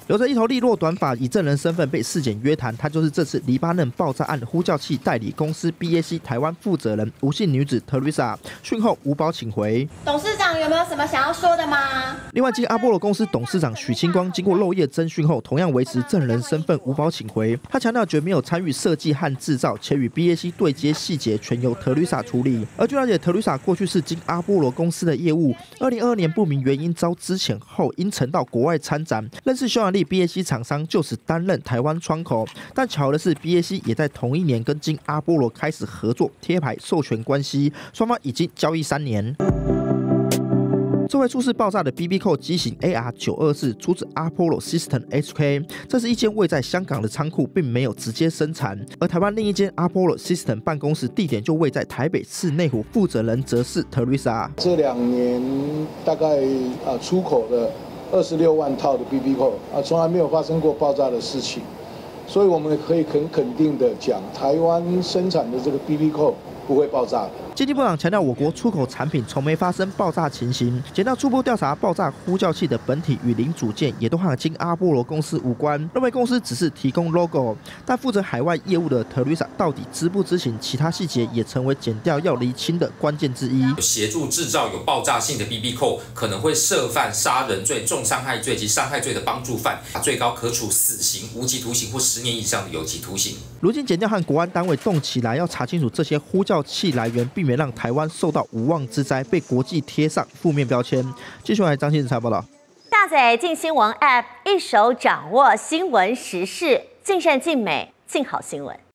留着一头利落短发，以证人身份被事检约谈，他就是这次黎巴嫩爆炸案呼叫器代理公司 BAC 台湾负责人吴姓女子 Teresa， 讯后无保请回。 董事长有没有什么想要说的吗？ 另外，经阿波罗公司董事长许清光经过漏夜侦讯后，同样维持证人身份无保请回。他强调绝没有参与设计和制造，且与 BAC 对接细节全由 Teresa 处理。而据了解 ，Teresa 过去是经阿波罗公司的业务，2022年不明原因遭资遣后，因曾到国外参展，认识匈牙利 BAC 厂商，就此担任台湾窗口。但巧合的是 ，BAC 也在同一年跟经阿波罗开始合作，贴牌授权关系，双方已经交易3年。这位出事爆炸的 BB 扣机型 AR924出自 Apollo System HK， 这是一间位在香港的仓库，并没有直接生产。而台湾另一间 Apollo System 办公室地点就位在台北市内湖，负责人则是 Teresa。 这2年大概出口了26万套的 BB 扣从来没有发生过爆炸的事情，所以我们可以很肯定的讲，台湾生产的这个 BB 扣不会爆炸的。 经济部长强调，我国出口产品从没发生爆炸情形。检调初步调查，爆炸呼叫器的本体与零组件也都和经阿波罗公司无关，认为公司只是提供 logo。但负责海外业务的 Teresa 到底知不知情，其他细节也成为检调要厘清的关键之一。 协助制造有爆炸性的 BB 扣，可能会涉犯杀人罪、重伤害罪及伤害罪的帮助犯，最高可处死刑、无期徒刑或10年以上的有期徒刑。 如今检调和国安单位动起来，要查清楚这些呼叫器来源，避免让台湾受到无妄之灾，被国际贴上负面标签。继续来张信才报道。 下载镜新闻 App， 一手掌握新闻时事，尽善尽美，尽好新闻。